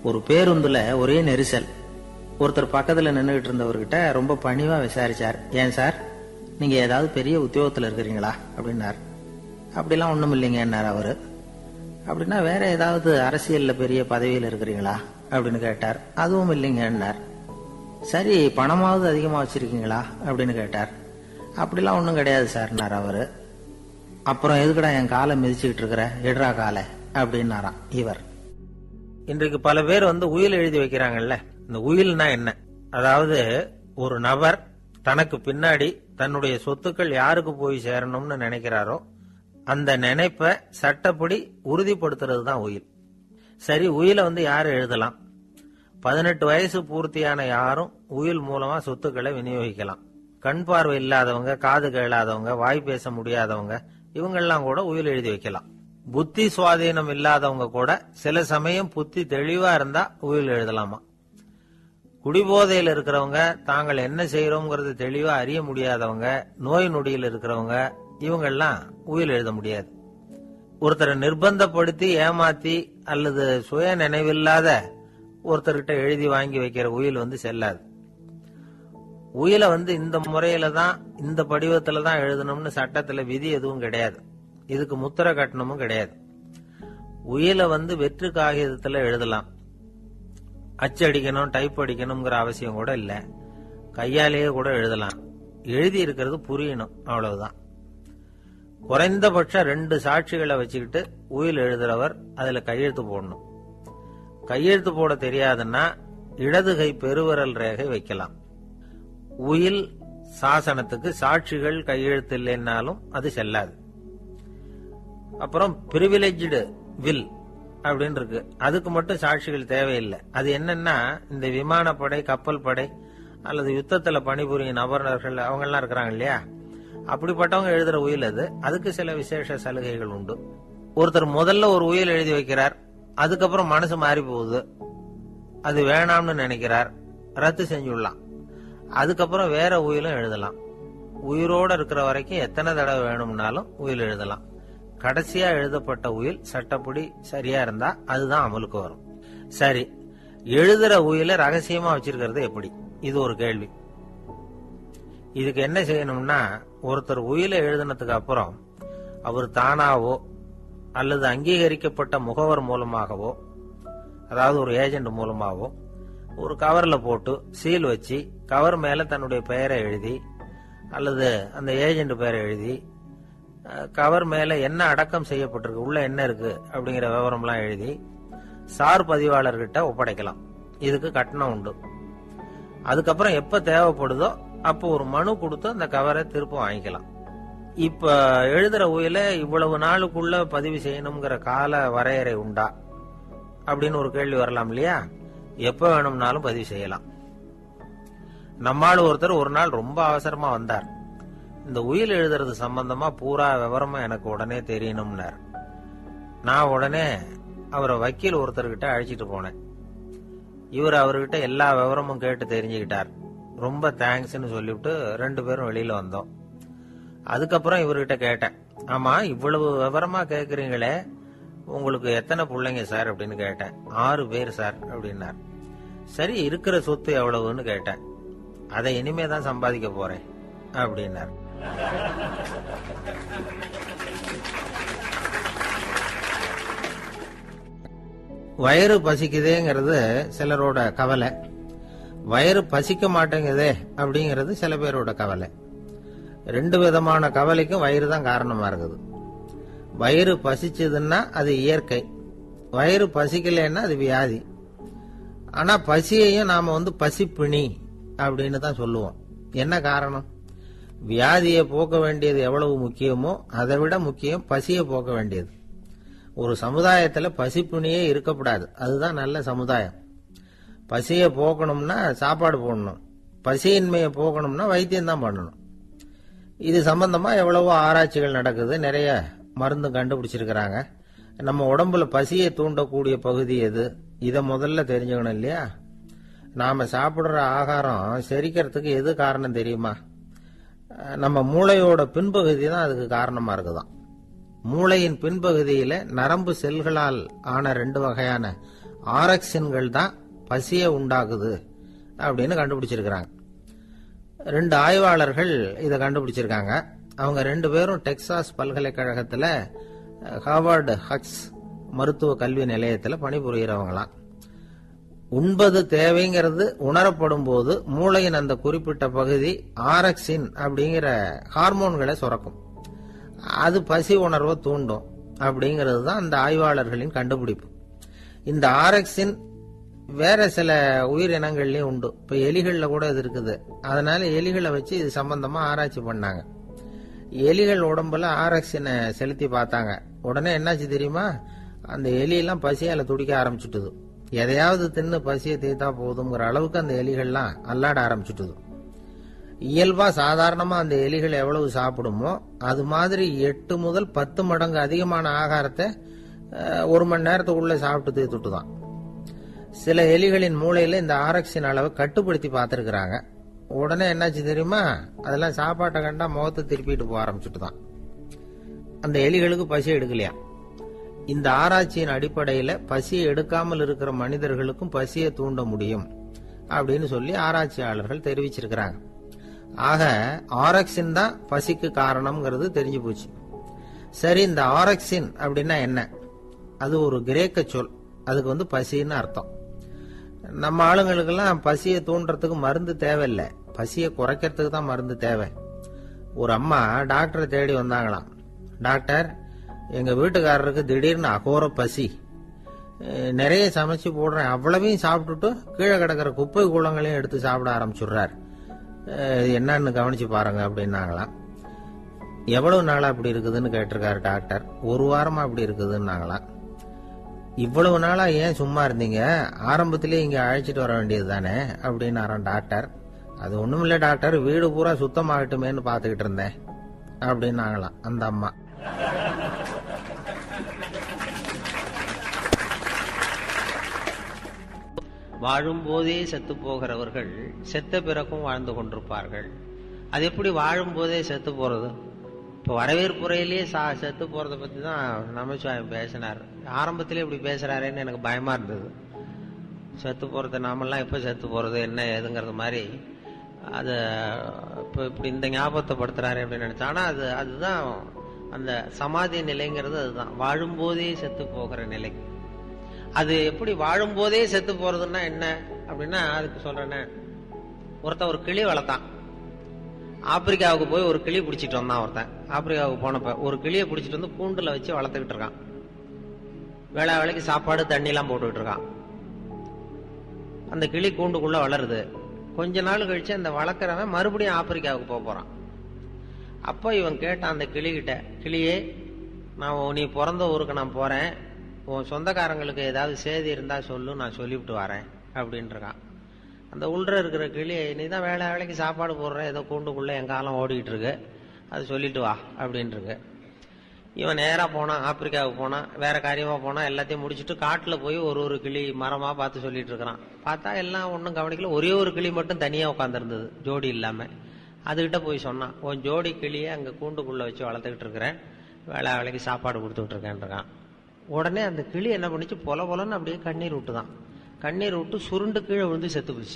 ஒரு பேருந்துல ஒரே நெரிசல். ஒருத்தர் பக்கத்துல நின்றுகிட்டு இருந்தவர்கிட்ட ரொம்ப பணிவா விசாரிச்சார், ஏன் சார் நீங்க ஏதாவது பெரிய உத்தியோகத்துல இருக்கிறீங்களா அப்படின்னார். அப்படிலாம் ஒண்ணும் இல்லைங்கன்னார் அவரு. அப்படின்னா வேற ஏதாவது அரசியல்ல பெரிய பதவியில் இருக்கிறீங்களா அப்படின்னு கேட்டார். அதுவும் இல்லைங்கன்னார். சரி, பணமாவது அதிகமா வச்சிருக்கீங்களா அப்படின்னு கேட்டார். அப்படிலாம் ஒன்றும் கிடையாது சார்னார் அவரு. அப்புறம் எதுக்குடா என் காலை மிதிச்சுக்கிட்டு இருக்கிற, எடுறா காலை அப்படின்னாராம் இவர். இன்றைக்கு பல பேர் உயில் எழுதி வைக்கிறாங்கல்ல. இந்த உயில்னா என்ன? அதாவது ஒரு நபர் தனக்கு பின்னாடி தன்னுடைய சொத்துக்கள் யாருக்கு போய் சேரணும்னு நினைக்கிறாரோ அந்த நினைப்பை சட்டப்படி உறுதிப்படுத்துறது தான் உயில். சரி, உயில யாரு எழுதலாம்? 18 வயசு பூர்த்தியான யாரும் உயில் மூலமா சொத்துக்களை விநியோகிக்கலாம். கண் பார்வை இல்லாதவங்க, காது கேளாதவங்க, வாய் பேச முடியாதவங்க, இவங்கெல்லாம் கூட உயில் எழுதி வைக்கலாம். புத்தி சுவாதீனம் இல்லாதவங்க கூட சில சமயம் புத்தி தெளிவா இருந்தா உயில் எழுதலாமா. குடிபோதையில் இருக்கிறவங்க, தாங்கள் என்ன செய்யறோம்ங்கிறது தெளிவா அறிய முடியாதவங்க, நோய் நொடியில் இருக்கிறவங்க, இவங்கெல்லாம் உயில் எழுத முடியாது. ஒருத்தரை நிர்பந்தப்படுத்தி ஏமாத்தி அல்லது சுய நினைவில்லாத ஒருத்தர்கிட்ட எழுதி வாங்கி வைக்கிற உயில் செல்லாது. உயில இந்த முறையில தான், இந்த படிவத்துல தான் எழுதணும்னு சட்டத்துல விதி எதுவும் கிடையாது. இதுக்கு முத்திரை கட்டணமும் கிடையாது. உயில வெற்று காகிதத்துல எழுதலாம். அச்சடிக்கணும், டைப் அடிக்கணும்ங்கிற அவசியம் கூட இல்ல. கையாலேயே கூட எழுதலாம். எழுதி இருக்கிறது புரியணும், அவ்வளவுதான். குறைந்தபட்சம் 2 சாட்சிகளை வச்சுக்கிட்டு உயில் எழுதுறவர் அதுல கையெழுத்து போடணும். கையெழுத்து போட தெரியாதுன்னா இடது கை பெருவிரல் ரேகை வைக்கலாம். உயில் சாசனத்துக்கு சாட்சிகள் கையெழுத்து இல்லைன்னாலும் அது செல்லாது. அப்புறம் பிரிவிலேஜ்டு வில் அப்படின்னு இருக்கு. அதுக்கு மட்டும் சாட்சிகள் தேவையில்லை. அது என்னன்னா, இந்த விமானப்படை, கப்பல் படை அல்லது யுத்தத்துல பணிபுரியும் நபர்கள் அவங்க எல்லாம் இருக்கிறாங்க இல்லையா, அப்படிப்பட்டவங்க எழுதுற உயில் அது. அதுக்கு சில விசேஷ சலுகைகள் உண்டு. ஒருத்தர் முதல்ல ஒரு உயில் எழுதி வைக்கிறார், அதுக்கப்புறம் மனசு மாறி போகுது, அது வேணாம்னு நினைக்கிறார், ரத்து செஞ்சுடலாம். அதுக்கப்புறம் வேற உயிலும் எழுதலாம். உயிரோட இருக்கிற வரைக்கும் எத்தனை தடவை வேணும்னாலும் உயில் எழுதலாம். கடைசியா எழுதப்பட்ட உயில் சட்டப்படி சரியா இருந்தா அதுதான் அமலுக்கு வரும். சரி, எழுதுற உயில ரகசியமா வச்சிருக்கிறது எப்படி? இது ஒரு கேள்வி. இதுக்கு என்ன செய்யணும்னா, ஒருத்தர் உயில எழுதினதுக்கு அப்புறம் அவர் தானாவோ அல்லது அங்கீகரிக்கப்பட்ட முகவர் மூலமாகவோ, அதாவது ஒரு ஏஜென்ட் மூலமாகவோ, ஒரு கவர்ல போட்டு சீல் வச்சு கவர் மேல தன்னுடைய பெயரை எழுதி அல்லது அந்த ஏஜென்ட் பெயரை எழுதி கவர் மேல என்ன அடக்கம் செய்யப்பட்டிருக்கு, உள்ள என்ன இருக்கு அப்படிங்கிற விவரம்லாம் எழுதி சார் பதிவாளர்கிட்ட ஒப்படைக்கலாம். இதுக்கு கட்டணம் உண்டு. அதுக்கப்புறம் எப்ப தேவைப்படுதோ அப்போ ஒரு மனு கொடுத்து அந்த கவரை திரும்ப வாங்கிக்கலாம். இப்ப எழுதுற உயில இவ்வளவு நாளுக்குள்ள பதிவு செய்யணுங்கிற கால வரையறை உண்டா அப்படின்னு ஒரு கேள்வி வரலாம் இல்லையா? எப்ப வேணும்னாலும் பதிவு செய்யலாம். நம்மால் ஒருத்தர் ஒரு நாள் ரொம்ப அவசரமா வந்தார். இந்த உயில் எழுதுறது சம்பந்தமா பூரா விவரமா எனக்கு உடனே தெரியணும்னார். நான் உடனே அவரை வக்கீல் ஒருத்தர்கிட்ட அழைச்சிட்டு போனேன். இவர் அவர்கிட்ட எல்லா விவரமும் கேட்டு தெரிஞ்சுக்கிட்டார். ரொம்ப தேங்க்ஸ்ன்னு சொல்லிவிட்டு 2 பேரும் வெளியில வந்தோம். அதுக்கப்புறம் இவர்கிட்ட கேட்டேன், ஆமா இவ்வளவு விவரமா கேக்குறீங்களே, உங்களுக்கு எத்தனை பிள்ளைங்க சார் அப்படின்னு கேட்டேன். 6 பேர் சார் அப்படின்னார். சரி, இருக்கிற சொத்து எவ்வளவுன்னு கேட்டேன். அதை இனிமே தான் சம்பாதிக்க போறேன் அப்படின்னார். வயிறு பசிக்குதேங்கிறது சிலரோட கவலை, வயிறு பசிக்க மாட்டேங்குதே அப்படிங்கிறது சில பேரோட கவலை. 2 விதமான கவலைக்கும் வயிறு தான் காரணமா இருக்குது. வயிறு பசிச்சதுன்னா அது இயற்கை, வயிறு பசிக்கலைன்னா அது வியாதி. ஆனா பசியையும் நாம பசிப்பிணி அப்படின்னு தான் சொல்லுவோம். என்ன காரணம்? வியாதியை போக்க வேண்டியது எவ்வளவு முக்கியமோ அதை விட முக்கியம் பசியை போக்க வேண்டியது. ஒரு சமுதாயத்துல பசிப்பிணியே இருக்கக்கூடாது, அதுதான் நல்ல சமுதாயம். பசியை போக்கணும்னா சாப்பாடு போடணும், பசியின்மையை போக்கணும்னா வைத்தியம் தான் பண்ணணும். இது சம்பந்தமா எவ்வளவோ ஆராய்ச்சிகள் நடக்குது, நிறைய மருந்து கண்டுபிடிச்சிருக்கிறாங்க. நம்ம உடம்புல பசியை தூண்டக்கூடிய பகுதி எது, இதை முதல்ல தெரிஞ்சுக்கணும் இல்லையா? நாம சாப்பிடுற ஆகாரம் செரிக்கிறதுக்கு எது காரணம் தெரியுமா? நம்ம மூளையோட பின்பகுதி தான் அதுக்கு காரணமா இருக்குதாம். மூளையின் பின்பகுதியில நரம்பு செல்களால் ஆன 2 வகையான ஆரக்சின்கள் தான் பசியை உண்டாக்குது அப்படின்னு கண்டுபிடிச்சிருக்கிறாங்க. 2 ஆய்வாளர்கள் இதை கண்டுபிடிச்சிருக்காங்க. அவங்க 2 பேரும் டெக்சாஸ் பல்கலைக்கழகத்தில் ஹார்வர்டு ஹக்ஸ் மருத்துவ கல்வி நிலையத்தில் பணிபுரிகிறவங்களாம். உண்பது தேவைங்கிறது உணரப்படும் போது மூளையின் அந்த குறிப்பிட்ட பகுதி ஆரக்சின் அப்படிங்கிற ஹார்மோன்களை சுரக்கும். அது பசி உணர்வை தூண்டும் அப்படிங்கிறது தான் அந்த ஆய்வாளர்களின் கண்டுபிடிப்பு. இந்த ஆரக்சின் வேற சில உயிரினங்கள்லயும் உண்டு. இப்ப எலிகள்ல கூட இது இருக்குது. அதனால எலிகளை வச்சு இது சம்பந்தமா ஆராய்ச்சி பண்ணாங்க. எலிகள் உடம்புல ஆரக்சினை செலுத்தி பார்த்தாங்க. உடனே என்னாச்சு தெரியுமா? அந்த எலியெல்லாம் பசியால துடிக்க ஆரம்பிச்சுட்டுது. எதையாவது தின்னு பசியை தீர்த்தா போதுங்கிற அளவுக்கு அந்த எலிகள்லாம் அல்லாட ஆரம்பிச்சுட்டுது. இயல்பா சாதாரணமா அந்த எலிகள் எவ்வளவு சாப்பிடுமோ அது மாதிரி 8 முதல் 10 மடங்கு அதிகமான ஆகாரத்தை 1 மணி நேரத்துக்குள்ள சாப்பிட்டு தீர்த்துட்டுதான். சில எலிகளின் மூளையில இந்த ஆரக்சின் அளவை கட்டுப்படுத்தி பார்த்திருக்கிறாங்க. உடனே என்னாச்சு தெரியுமா? அதெல்லாம் சாப்பாட்டை கண்டா முகத்தை திருப்பிட்டு போக ஆரம்பிச்சுட்டுதான். அந்த எலிகளுக்கு பசி எடுக்கலையா? இந்த ஆராய்ச்சியின் அடிப்படையில பசியை எடுக்காமல் இருக்கிற மனிதர்களுக்கும் பசியை தூண்ட முடியும் அப்படின்னு சொல்லி ஆராய்ச்சியாளர்கள் தெரிவிச்சிருக்கிறாங்க. ஆக ஆரக்சின் தான் பசிக்கு காரணம்ங்கிறது தெரிஞ்சு போச்சு. சரி, இந்த ஆரக்சின் அப்படின்னா என்ன? அது ஒரு கிரேக்க சொல். அதுக்கு பசின்னு அர்த்தம். நம்ம ஆளுங்களுக்கெல்லாம் பசியை தூண்டுறதுக்கு மருந்து தேவையில்லை, பசியை குறைக்கிறதுக்கு தான் மருந்து தேவை. ஒரு அம்மா டாக்டரை தேடி வந்தாங்களாம். டாக்டர், எங்க வீட்டுக்காரருக்கு திடீர்னு அகோர பசி, நிறைய சமைச்சு போடுறேன், அவ்வளவையும் சாப்பிட்டுட்டு கீழே கிடக்கிற குப்பை கூளங்களையும் எடுத்து சாப்பிட ஆரம்பிச்சுடுறார், என்னன்னு கவனிச்சு பாருங்க அப்படின்னாங்களாம். எவ்வளவு நாளா அப்படி இருக்குதுன்னு கேட்டிருக்காரு டாக்டர். 1 வாரமா அப்படி இருக்குதுன்னாங்களாம். இவ்வளவு நாளா ஏன் சும்மா இருந்தீங்க? ஆரம்பத்திலே இங்க அழைச்சிட்டு வர வேண்டியது தானே அப்படின்னாராம் டாக்டர். அது ஒண்ணும் இல்ல டாக்டர், வீடு பூரா சுத்தமாகட்டுமேன்னு பாத்துக்கிட்டு இருந்தேன் அப்படின்னாங்களாம் அந்த அம்மா. வாழும் போதே செத்து போகிறவர்கள் செத்த பிறகும் வாழ்ந்து கொண்டிருப்பார்கள். அது எப்படி வாழும் போதே செத்து போறது? இப்போ வரவேற்புறையிலேயே செத்து போறதை பத்தி தான் நமச்சிவாயம் பேசினார். ஆரம்பத்திலே இப்படி பேசுறாருன்னு எனக்கு பயமா இருந்தது. செத்து போறது, நாமெல்லாம் எப்ப செத்து போறது என்ன ஏதுங்கிறது மாதிரி அது இப்போ இப்படி இந்த ஞாபகத்தை படுத்துறாரு அப்படின்னு நினைச்சா. ஆனா அதுதான் அந்த சமாதி நிலைங்கிறது. அதுதான் வாழும்போதே செத்து போகிற நிலை. அது எப்படி வாழும்போதே செத்து போறதுன்னா என்ன அப்படின்னா, அதுக்கு சொல்றேன்னு, ஒருத்தன் ஒரு கிளி வளர்த்தான். ஆப்பிரிக்காவுக்கு போய் ஒரு கிளி பிடிச்சிட்டு வந்தான். ஒருத்தன் ஆப்பிரிக்காவுக்கு போனப்ப ஒரு கிளியை பிடிச்சிட்டு வந்து கூண்டுல வச்சு வளர்த்துக்கிட்டு இருக்கான். வேளைக்கு சாப்பாடு தண்ணி எல்லாம் போட்டுக்கிட்டு இருக்கான். அந்த கிளி கூண்டுக்குள்ள வளருது. கொஞ்ச நாள் கழிச்சு அந்த வளர்க்குறவன் மறுபடியும் ஆப்பிரிக்காவுக்கு போறான். அப்போ இவன் கேட்டான் அந்த கிளிகிட்ட, கிளியே, நீ பிறந்த ஊருக்கு நான் போறேன், உன் சொந்தக்காரங்களுக்கு ஏதாவது செய்தி இருந்தா சொல்லு, நான் சொல்லிவிட்டு வரேன் அப்படின்னு இருக்கான். அந்த உள்ள இருக்கிற கிளி, நீ தான் வேளைக்கு சாப்பாடு போடுற, ஏதோ கூண்டுக்குள்ள என் காலம் ஓடிக்கிட்டு இருக்கு, அது சொல்லிட்டு வா அப்படின்னு இருக்கு. இவன் நேரா போனான், ஆப்பிரிக்காவுக்கு போனான், வேற காரியமா போனா, எல்லாத்தையும் முடிச்சுட்டு காட்டுல போய் ஒரு கிளி மரமா பார்த்து சொல்லிட்டு இருக்கிறான். பார்த்தா எல்லாம் ஒன்னும் கவனிக்கல. ஒரே ஒரு கிளி மட்டும் தனியா உட்காந்துருந்தது, ஜோடி இல்லாம. அதுகிட்ட போய் சொன்னான், உன் ஜோடி கிளியை அங்க கூண்டுக்குள்ள வச்சு வளர்த்துக்கிட்டு இருக்கிறேன், வேளைக்கு சாப்பாடு கொடுத்துக்கிட்டு இருக்கேன். உடனே அந்த கிளி என்ன பண்ணிச்சு, பொலன்னு அப்படியே கண்ணீர் விட்டுதான். கண்ணீர் விட்டு சுருண்டு கீழே விழுந்து செத்து போச்சு.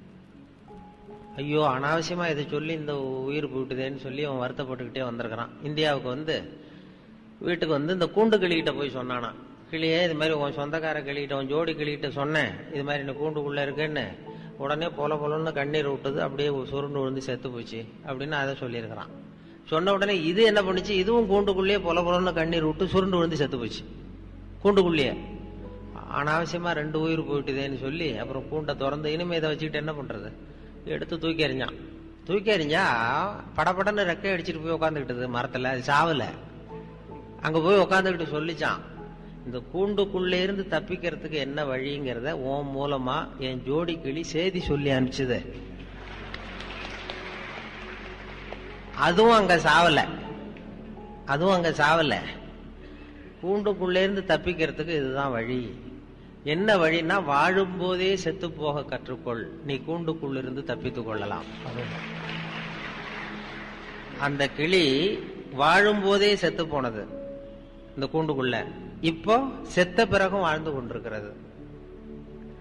ஐயோ, அனாவசியமா இதை சொல்லி இந்த உயிர் போயிட்டுதேன்னு சொல்லி அவன் வருத்தப்பட்டுக்கிட்டே வந்திருக்கிறான். இந்தியாவுக்கு வீட்டுக்கு இந்த கூண்டு கிளிகிட்ட போய் சொன்னானா, கிளியே, இது மாதிரி உன் சொந்தக்கார கிளிகிட்ட, உன் ஜோடி கிளிகிட்ட சொன்னேன், இது மாதிரி இந்த கூண்டுக்குள்ள இருக்குன்னு. உடனே பொலன்னு கண்ணீர் விட்டது, அப்படியே சுருண்டு விழுந்து செத்து போச்சு அப்படின்னு அதை சொல்லியிருக்கிறான். சொன்ன உடனே இது என்ன பண்ணுச்சு, இதுவும் கூண்டுக்குள்ளேயே பொலன்னு கண்ணீர் விட்டு சுருண்டு விழுந்து செத்து போச்சு கூண்டுக்குள்ளேயே. அனாவசியமா 2 உயிர் போயிட்டுதேன்னு சொல்லி அப்புறம் கூண்டை திறந்து, இனிமே இதை வச்சுக்கிட்டு என்ன பண்றது, எடுத்து தூக்கி எறிஞ்சான். தூக்கி எறிஞ்சா படப்படன்னு ரெக்கை அடிச்சுட்டு போய் உட்காந்துக்கிட்டது மரத்துல. அது சாவல. அங்க போய் உட்காந்துக்கிட்டு சொல்லிச்சான், இந்த கூண்டுக்குள்ளே இருந்து தப்பிக்கிறதுக்கு என்ன வழிங்கிறத உன் மூலமா என் ஜோடி கிளி செய்தி சொல்லி அனுப்பிச்சது. அதுவும் அங்க சாவல. கூண்டுக்குள்ளே இருந்து தப்பிக்கிறதுக்கு இதுதான் வழி. என்ன வழின்னா, வாழும் போதே செத்து போக கற்றுக்கொள், நீ கூண்டுக்குள்ளிருந்து தப்பித்துக் கொள்ளலாம். அந்த கிளி வாழும் போதே செத்து போனது இந்த கூண்டுக்குள்ள, இப்போ செத்த பிறகும் வாழ்ந்து கொண்டிருக்கிறது.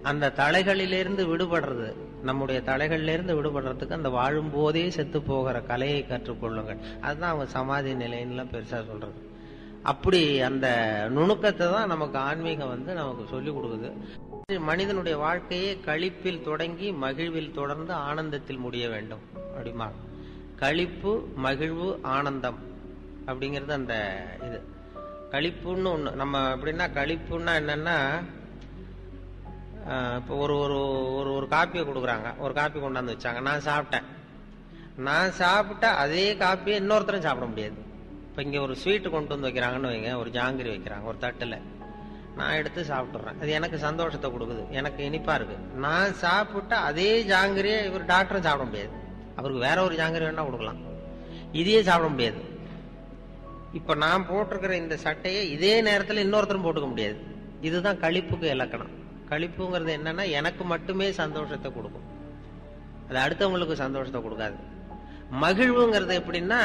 அந்த தலைகளிலிருந்து விடுபடுறது, நம்முடைய தலைகளிலிருந்து விடுபடுறதுக்கு அந்த வாழும் போதே செத்து போகிற கலையை கற்றுக்கொள்ளுங்கள். அதுதான் அவங்க சமாதி நிலைன்னு பெருசா சொல்றது. அப்படி அந்த நுணுக்கத்தை தான் நமக்கு ஆன்மீகம் நமக்கு சொல்லிக் கொடுக்குது. மனிதனுடைய வாழ்க்கையே களிப்பில் தொடங்கி மகிழ்வில் தொடர்ந்து ஆனந்தத்தில் முடிய வேண்டும் அப்படிமா. களிப்பு, மகிழ்வு, ஆனந்தம் அப்படிங்கிறது அந்த இது. களிப்புன்னு ஒண்ணு நம்ம எப்படின்னா, களிப்புன்னா என்னன்னா, இப்போ ஒரு ஒரு ஒரு ஒரு காப்பியை கொடுக்குறாங்க, ஒரு காப்பி கொண்டாந்து வச்சாங்க, நான் சாப்பிட்டா அதே காப்பியை இன்னொருத்தரும் சாப்பிட முடியாது. இப்போ இங்கே ஒரு ஸ்வீட்டு கொண்டு வந்து வைக்கிறாங்கன்னு வைங்க, ஒரு ஜாங்கிரி வைக்கிறாங்க ஒரு தட்டில், நான் எடுத்து சாப்பிட்றேன், அது எனக்கு சந்தோஷத்தை கொடுக்குது, எனக்கு இனிப்பா இருக்கு. நான் சாப்பிட்டா அதே ஜாங்கிரியை இவர் டாக்டரும் சாப்பிட முடியாது, அவருக்கு வேற ஒரு ஜாங்கிரி வேணா கொடுக்கலாம், இதையே சாப்பிட முடியாது. இப்ப நான் போட்டிருக்கிற இந்த சட்டையை இதே நேரத்தில் இன்னொருத்தரும் போட்டுக்க முடியாது. இதுதான் களிப்புக்கு இலக்கணம். களிப்புங்கிறது என்னன்னா, எனக்கு மட்டுமே சந்தோஷத்தை கொடுக்கும், அது அடுத்தவங்களுக்கு சந்தோஷத்தை கொடுக்காது. மகிழ்வுங்கிறது எப்படின்னா,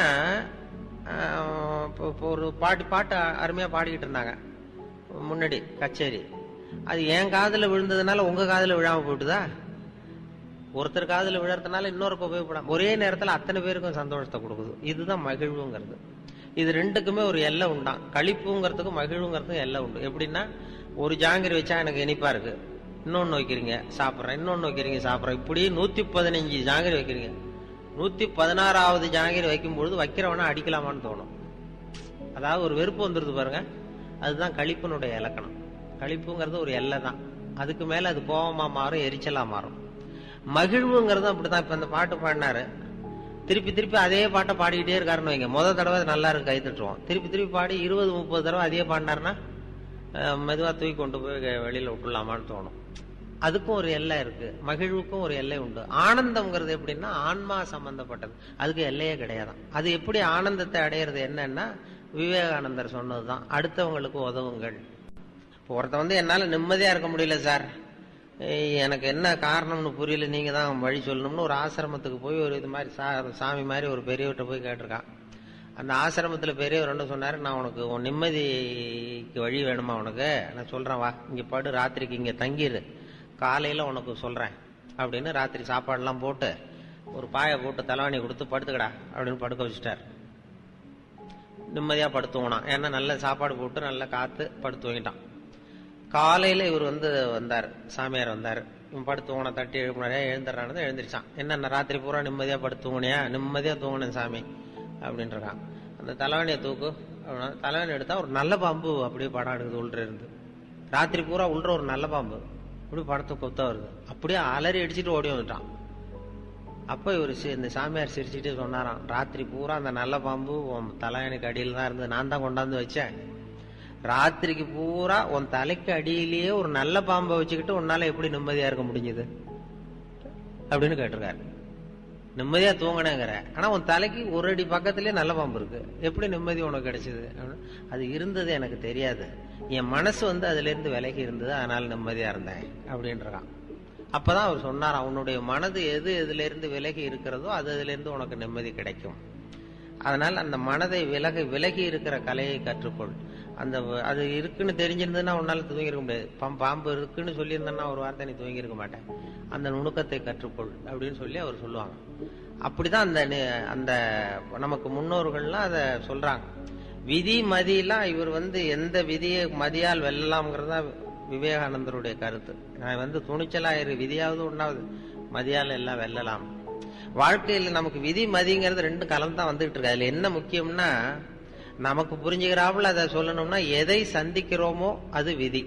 ஒரு பாட்டு அருமையா பாடிக்கிட்டு இருந்தாங்க முன்னாடி கச்சேரி, அது என் காதுல விழுந்ததுனால உங்க காதுல விழாம போயிட்டுதா? ஒருத்தர் காதுல விழறதுனால இன்னொருக்கு உபயோகப்படாம ஒரே நேரத்தில் அத்தனை பேருக்கும் சந்தோஷத்தை கொடுக்குது. இதுதான் மகிழ்வுங்கிறது. இது ரெண்டுக்குமே ஒரு எல்லை உண்டான். களிப்புங்கிறதுக்கும் மகிழ்வுங்கிறதுக்கும் எல்லை உண்டு. எப்படின்னா, ஒரு ஜாங்கிரி வச்சா எனக்கு இனிப்பா இருக்கு, இன்னொன்னு வைக்கிறீங்க சாப்பிட்றேன், இன்னொன்னு வைக்கிறீங்க சாப்பிட்றேன், இப்படி 115 ஜாங்கிரி வைக்கிறீங்க. 116வது ஜாங்கிரி வைக்கும் பொழுது வைக்கிறவனா அடிக்கலாமான்னு தோணும். அதாவது ஒரு வெறுப்பு வந்துருது பாருங்க, அதுதான் களிப்பினுடைய இலக்கணம். களிப்புங்கிறது ஒரு எல்லை தான், அதுக்கு மேல அது கோபமா மாறும், எரிச்சலா மாறும். மகிழ்வுங்கிறது அப்படிதான். இப்ப இந்த பாட்டு பாடினாரு, திருப்பி திருப்பி அதே பாட்டை பாடிக்கிட்டே இருக்காருன்னு வைங்க, முதல் தடவை நல்லா இருக்கு கை தட்டுவோம், திருப்பி திருப்பி பாடி 20-30 தடவை அதே பாடினாருன்னா மெதுவா தூக்கி கொண்டு போய் வெளியில விட்டுலாமான்னு தோணும். அதுக்கும் ஒரு எல்லை இருக்கு, மகிழ்வுக்கும் ஒரு எல்லை உண்டு. ஆனந்தம்ங்கிறது எப்படின்னா ஆன்மா சம்பந்தப்பட்டது, அதுக்கு எல்லையே கிடையாதான். அது எப்படி ஆனந்தத்தை அடையிறது என்னன்னா, விவேகானந்தர் சொன்னதுதான், அடுத்தவங்களுக்கு உதவுங்கள். இப்போ ஒருத்த என்னால நிம்மதியா இருக்க முடியல சார், எனக்கு என்ன காரணம்னு புரியல, நீங்க தான் வழி சொல்லணும்னு ஒரு ஆசிரமத்துக்கு போய் ஒரு இது மாதிரி சாமி மாதிரி ஒரு பெரியவர்கிட்ட போய் கேட்டிருக்கான். அந்த ஆசிரமத்துல பெரியவர் என்ன சொன்னாரு, நான் உனக்கு உன் நிம்மதிக்கு வழி வேணுமா உனக்கு, நான் சொல்றேன் வா, இங்க படு, ராத்திரிக்கு இங்க தங்கிடு, காலையில உனக்கு சொல்றேன் அப்படின்னு ராத்திரி சாப்பாடுலாம் போட்டு ஒரு பாயை போட்டு தலைவாணி கொடுத்து படுத்துக்கடா அப்படின்னு படுக்க வச்சுட்டார். நிம்மதியா படுத்துவானான், ஏன்னா நல்ல சாப்பாடு போட்டு நல்ல காத்து படுத்து வாங்கிட்டான். காலையில இவர் வந்தார், சாமியார் வந்தார், இவன் படுத்துவன தட்டி எழுப்பினாரே, எழுந்துடுறான்னு எழுந்திரிச்சான். என்ன ராத்திரி பூரா நிம்மதியா படுத்துவனியா? நிம்மதியா தூங்கினேன் சாமி அப்படின்றான். அந்த தலைவணியை தூக்கு அப்படின்னா தலைவணி எடுத்தா ஒரு நல்ல பாம்பு அப்படியே படம் எடுக்குது உள்ள இருந்து. ராத்திரி பூரா உள்ள ஒரு நல்ல பாம்பு இப்படி படத்தை கொத்த வருது, அப்படியே அலறி அடிச்சுட்டு ஓடி வந்துட்டான். அப்ப இவர் இந்த சாமியார் சிரிச்சுட்டு சொன்னாராம், ராத்திரி பூரா அந்த நல்ல பாம்பு உன் தலைவணிக்கு அடியில் தான் இருந்தது, நான் தான் கொண்டாந்து வச்சேன். ராத்திரிக்கு பூரா உன் தலைக்கு அடியிலேயே ஒரு நல்ல பாம்பை வச்சுக்கிட்டு உன்னால எப்படி நிம்மதியா இருக்க முடிஞ்சது அப்படின்னு கேட்டிருக்காரு. நிம்மதியா தூங்கினேங்கிற, ஆனா உன் தலைக்கு ஒரு அடி பக்கத்திலேயே நல்ல பாம்பு இருக்கு, எப்படி நிம்மதி உனக்கு கிடைச்சது? அது இருந்தது எனக்கு தெரியாது, என் மனசு அதுல இருந்து விலகி இருந்தது, அதனால நிம்மதியா இருந்தேன் அப்படின்றான். அப்பதான் அவர் சொன்னாராம், உன்னுடைய மனது எது எதுல இருந்து விலகி இருக்கிறதோ அதுல இருந்து உனக்கு நிம்மதி கிடைக்கும். அதனால அந்த மனதை விலகி இருக்கிற கலையை கற்றுக்கொள். அது இருக்குன்னு தெரிஞ்சிருந்ததுன்னா உன்னால தூங்கிருக்க முடியாது. பாம்பு இருக்குன்னு சொல்லியிருந்தேன்னா ஒரு வார்த்தை நீ தூங்கிருக்க மாட்டேன். அந்த நுணுக்கத்தை கற்றுக்கொள் அப்படின்னு சொல்லி அவர் சொல்லுவாங்க. அப்படிதான் அந்த நமக்கு முன்னோர்கள்லாம் அதை சொல்றாங்க. விதி மதியெல்லாம் இவர் எந்த விதியை மதியால் வெல்லலாம்ங்கிறதா விவேகானந்தருடைய கருத்து. நான் துணிச்சலா இரு, விதியாவது உண்டாவது, மதியால் எல்லாம் வெல்லலாம். வாழ்க்கையில் நமக்கு விதி மதிங்கிறது ரெண்டு கலந்து தான் வந்துகிட்டு இருக்கு. அதுல என்ன முக்கியம்னா, நமக்கு புரிஞ்சுக்கிறாப்புல அதை சொல்லணும்னா, எதை சந்திக்கிறோமோ அது விதி,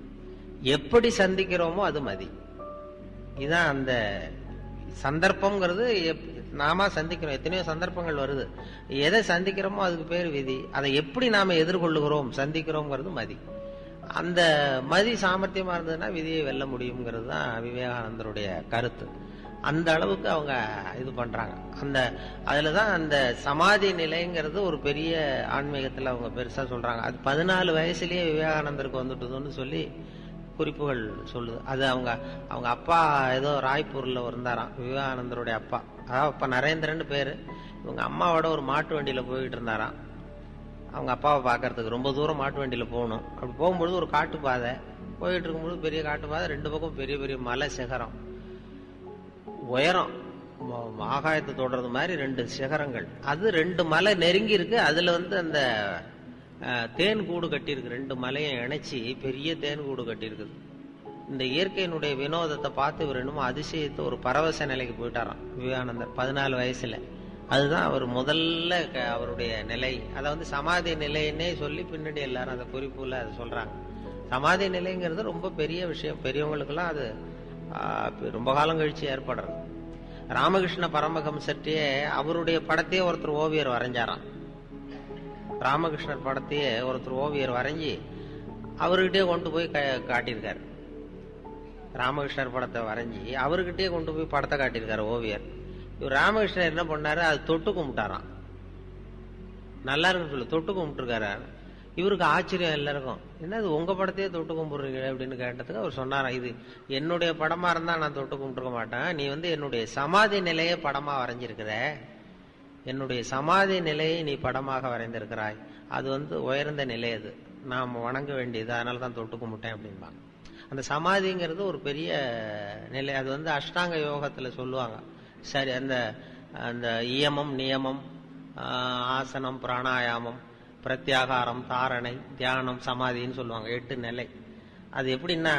எப்படி சந்திக்கிறோமோ அது மதி. இதுதான் அந்த சந்தர்ப்பம்ங்கிறது. நாம சந்திக்கிறோம், எத்தனையோ சந்தர்ப்பங்கள் வருது, எதை சந்திக்கிறோமோ அதுக்கு பேர் விதி. அதை எப்படி நாம எதிர்கொள்ளுகிறோம் சந்திக்கிறோம்ங்கிறது மதி. அந்த மதி சாமர்த்தியமா இருந்ததுன்னா விதியை வெல்ல முடியுங்கிறது தான் விவேகானந்தருடைய கருத்து. அந்த அளவுக்கு அவங்க இது பண்றாங்க. அதுலதான் அந்த சமாதி நிலைங்கிறது ஒரு பெரிய ஆன்மீகத்துல அவங்க பெருசா சொல்றாங்க. அது 14 வயசுலயே விவேகானந்தருக்கு வந்துட்டுதுன்னு சொல்லி குறிப்புகள் சொல்லுது. அது அவங்க அப்பா ஏதோ ராய்ப்பூர்ல இருந்தாராம், விவேகானந்தருடைய அப்பா. அதாவது அப்பா நரேந்திரன் பேரு. இவங்க அம்மாவோட ஒரு மாட்டு வண்டியில போயிட்டு இருந்தாராம். அவங்க அப்பாவை பாக்கிறதுக்கு ரொம்ப தூரம் மாட்டு வண்டியில போகணும். அப்படி போகும்பொழுது ஒரு காட்டு பாதை, போயிட்டு இருக்கும்போது பெரிய காட்டுப்பாதை, 2 பக்கம் பெரிய பெரிய மலை சிகரம், உயரம் ஆகாயத்தை தொடர்றது மாதிரி 2 சிகரங்கள். அது 2 மலை நெருங்கி இருக்கு. அதுல அந்த தேன் கூடு கட்டியிருக்கு. 2 மலையை இணைச்சி பெரிய தேன் கூடு கட்டியிருக்குது. இந்த இயற்கையினுடைய வினோதத்தை பார்த்து இவர் என்னமோ அதிசயத்தை ஒரு பரவச நிலைக்கு போயிட்டாராம் விவேகானந்தர் 14 வயசுல. அதுதான் அவர் முதல்ல அவருடைய நிலை. அதை சமாதி நிலைன்னே சொல்லி பின்னாடி எல்லாரும் அந்த குறிப்புல அதை சொல்றாங்க. சமாதி நிலைங்கிறது ரொம்ப பெரிய விஷயம். பெரியவங்களுக்கெல்லாம் அது ரொம்ப காலம் கழிச்சு ஏற்படுறது. ராமகிருஷ்ண பரமஹம்சர்கிட்டயே அவருடைய படத்தையே ஒருத்தர் ஓவியர் வரைஞ்சாராம். ராமகிருஷ்ணர் படத்தையே ஒருத்தர் ஓவியர் வரைஞ்சி அவர்கிட்டயே கொண்டு போய் காட்டியிருக்காரு. ராமகிருஷ்ணர் படத்தை வரைஞ்சி அவர்கிட்டயே கொண்டு போய் படத்தை காட்டியிருக்காரு ஓவியர். இவர் ராமகிருஷ்ணர் என்ன பண்ணாரு, அது தொட்டு கும்பிட்டாராம். நல்லா இருக்குன்னு சொல்லி தொட்டு கும்பிட்டுருக்காரு. இவருக்கு ஆச்சரியம் எல்லாருக்கும், என்னது உங்க படத்தையே தொட்டு கும்பிடுறீங்க அப்படின்னு கேட்டதுக்கு அவர் சொன்னாராம், இது என்னுடைய படமா இருந்தா நான் தொட்டு கும்பிட்டுருக்க மாட்டேன், நீ என்னுடைய சமாதி நிலையை படமா வரைஞ்சிருக்கிற, என்னுடைய சமாதி நிலையை நீ படமாக வரைந்திருக்கிறாய், அது உயர்ந்த நிலை, அது நாம் வணங்க வேண்டியது, அதனாலதான் தொட்டு கும்பிட்டேன் அப்படின்பாங்க. அந்த சமாதிங்கிறது ஒரு பெரிய நிலை. அது அஷ்டாங்க யோகத்துல சொல்லுவாங்க. சரி, அந்த இயமம், நியமம், ஆசனம், பிராணாயாமம், பிரத்யாகாரம், தாரணை, தியானம், சமாதின்னு சொல்லுவாங்க. 8 நிலை. அது எப்படின்னா,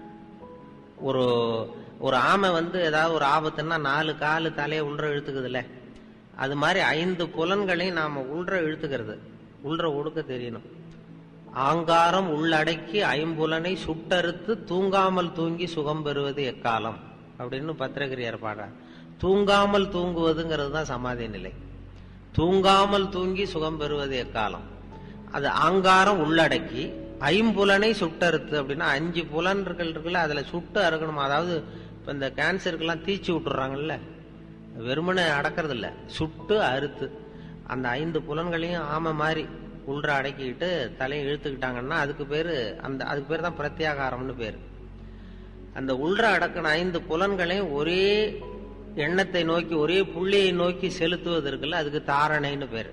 ஒரு ஆமை ஏதாவது ஒரு ஆபத்துன்னா 4 காலு தலையை உள்ற இழுத்துக்குதுல்ல, அது மாதிரி 5 புலன்களையும் நாம உள்ற இழுத்துக்கிறது, உள்ற ஒடுக்க தெரியணும். ஆங்காரம் உள்ளடக்கி 5புலனை சுட்டறுத்து தூங்காமல் தூங்கி சுகம் பெறுவது எக்காலம் அப்படின்னு பத்திரகிரியார் பாடுறார். தூங்காமல் தூங்குவதுங்கிறது தான் சமாதி நிலை. தூங்காமல் தூங்கி சுகம் பெறுவது எக்காலம். அது ஆங்காரம் உள்ளடக்கி 5புலனை சுட்டறுத்து அப்படின்னா 5 புலன்கள் இருக்குல்ல, அதுல சுட்டு அறுக்கணும். அதாவது இப்ப இந்த கேன்சருக்கெல்லாம் தீச்சி விட்டுறாங்கல்ல, வெறுமனை அடக்கிறது இல்ல, சுட்டு அறுத்து அந்த 5 புலன்களையும் ஆமை மாதிரி உள்ற அடக்கிட்டு தலையை இழுத்துக்கிட்டாங்கன்னா அதுக்கு பேரு தான் பிரத்யாகாரம்னு பேரு. அந்த உள்ற அடக்கின 5 புலன்களையும் ஒரே எண்ணத்தை நோக்கி, ஒரே புள்ளியை நோக்கி செலுத்துவது இருக்குல்ல, அதுக்கு தாரணைன்னு பேரு.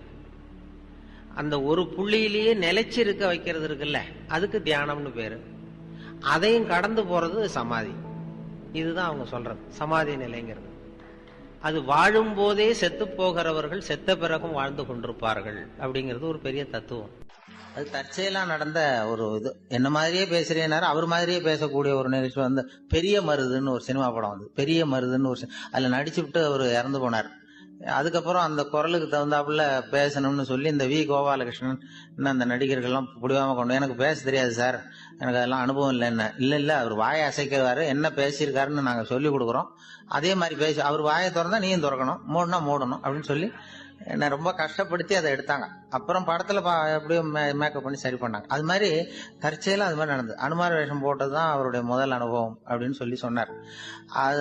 அந்த ஒரு புள்ளியிலேயே நிலைச்சிருக்க வைக்கிறது இருக்குல்ல, அதுக்கு தியானம்னு பேரு. அதையும் கடந்து போறது சமாதி. இதுதான் அவங்க சொல்றது சமாதி நிலைங்கிறது. அது வாழும் போதே செத்து போகிறவர்கள் செத்த பிறகும் வாழ்ந்து கொண்டிருப்பார்கள் அப்படிங்கிறது ஒரு பெரிய தத்துவம். அது தற்செயலா நடந்த ஒரு இது. என்ன மாதிரியே பேசுறேன்னாரு, அவர் மாதிரியே பேசக்கூடிய ஒரு நிகழ்ச்சி பெரிய மருதுன்னு ஒரு சினிமா படம் பெரிய மருதுன்னு ஒரு அதுல நடிச்சு விட்டு அவர் இறந்து போனார். அதுக்கப்புறம் அந்த குரலுக்கு தகுந்தாப்புல பேசணும்னு சொல்லி இந்த வி கோபாலகிருஷ்ணன் அந்த நடிகர்கள்லாம் புடிவாம கொண்டு, எனக்கு பேச தெரியாது சார், எனக்கு அதெல்லாம் அனுபவம் இல்லை. என்ன இல்ல அவர் வாயை அசைக்கிறாரு, என்ன பேசியிருக்காருன்னு நாங்க சொல்லி கொடுக்குறோம், அதே மாதிரி பேசி அவர் வாயை திறந்தா நீயும் திறக்கணும், மூடனா மூடணும் அப்படின்னு சொல்லி என்ன ரொம்ப கஷ்டப்படுத்தி அதை எடுத்தாங்க. அப்புறம் படத்துல எப்படியோ மேக்கப் பண்ணி சரி பண்ணாங்க. அது மாதிரி தற்செயலா அது மாதிரி நடந்தது. அனுமார வேஷம் போட்டதுதான் அவருடைய முதல் அனுபவம் அப்படின்னு சொல்லி சொன்னார். அது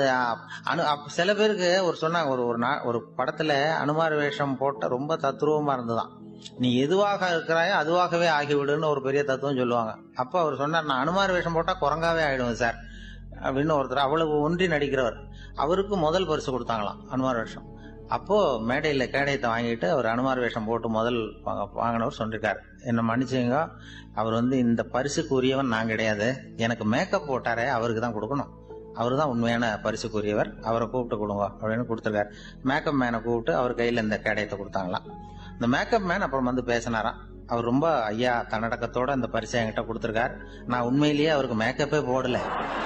சில பேருக்கு சொன்னாங்க, ஒரு படத்துல அனுமார வேஷம் போட்ட ரொம்ப தத்ரூபமா இருந்ததுதான். நீ எதுவாக இருக்கிறாயோ அதுவாகவே ஆகிவிடுன்னு ஒரு பெரிய தத்துவம் சொல்லுவாங்க. அப்ப அவர் சொன்னார், நான் அனுமார வேஷம் போட்டா குரங்காவே ஆயிடுவேன் சார் அப்படின்னு ஒருத்தர் அவ்வளவு ஒன்றி நடிக்கிறவர். அவருக்கு முதல் பரிசு கொடுத்தாங்களாம் அனுமார வேஷம். அப்போ மேடையில கேடயத்தை வாங்கிட்டு அவர் அனுமார் வேஷம் போட்டு முதல் வாங்கினவர் சொல்லிருக்காரு, என்ன மன்னிச்சுங்க, அவர் இந்த பரிசுக்கு உரியவன் நான் கிடையாது, எனக்கு மேக்கப் போட்டாரே அவருக்கு தான் கொடுக்கணும், அவரு தான் உண்மையான பரிசுக்குரியவர், அவரை கூப்பிட்டு கொடுங்க அப்படின்னு கொடுத்துருக்காரு. மேக்கப் மேனை கூப்பிட்டு அவர் கையில இந்த கேடயத்தை கொடுத்தாங்களாம். இந்த மேக்கப் மேன் அப்புறம் பேசினாராம். அவர் ரொம்ப ஐயா தன்னடக்கத்தோட இந்த பரிசை என்கிட்ட கொடுத்துருக்காரு, நான் உண்மையிலேயே அவருக்கு மேக்கப்பே போடல,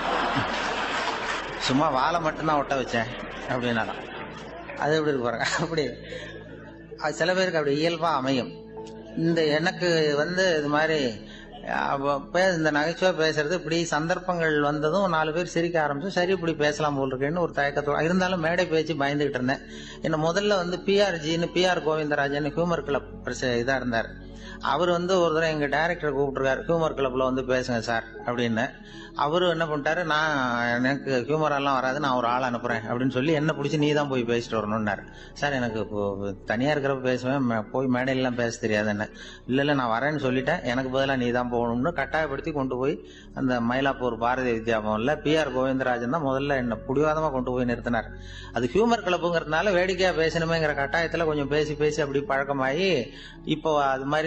சும்மா வாழை மட்டும்தான் ஒட்ட வச்சேன் அப்படின்னாராம். அது எப்படி இருக்கு பாருங்க. அப்படி சில பேருக்கு அப்படி இயல்பா அமையும். எனக்கு இது மாதிரி இந்த நகைச்சுவா பேசுறது, இப்படி சந்தர்ப்பங்கள் வந்ததும் 4 பேர் சிரிக்க ஆரம்பிச்சு, சரி இப்படி பேசலாம் போல் இருக்கேன்னு ஒரு தயக்கத்தோட இருந்தாலும் மேடை பேச்சு பயந்துகிட்டு இருந்தேன். என்ன முதல்ல பிஆர்ஜின்னு பிஆர் கோவிந்தராஜன் ஹியூமர் கிளப் இதா இருந்தார். அவர் ஒரு தடவை எங்க டைரக்டர் கூப்பிட்டுருக்காரு, ஹியூமர் கிளப்ல பேசுங்க சார் அப்படின்னு. அவரு என்ன பண்ணிட்டாரு, நான் எனக்கு ஹியூமர் எல்லாம் வராது, நான் ஒரு ஆள் அனுப்புறேன் அப்படின்னு சொல்லி என்ன பிடிச்சி நீ தான் போய் பேசிட்டு வரணும்னாரு. சார் எனக்கு தனியா இருக்கிறப்ப பேசுவேன், போய் மேடையெல்லாம் பேச தெரியாது. என்ன இல்ல நான் வரேன்னு சொல்லிட்டேன், எனக்கு பதிலாக நீ தான் போகணும்னு கட்டாயப்படுத்தி கொண்டு போய் அந்த மயிலாப்பூர் பாரதிய வித்யாபவன்ல பிஆர் கோவிந்தராஜன் தான் முதல்ல என்ன புடிவாதமா கொண்டு போய் நிறுத்தினார். அது ஹியூமர் கிளப்புங்கிறதுனால வேடிக்கையா பேசணுமேங்கிற கட்டாயத்துல கொஞ்சம் பேசி பேசி அப்படி பழக்கமாகி இப்போ அது மாதிரி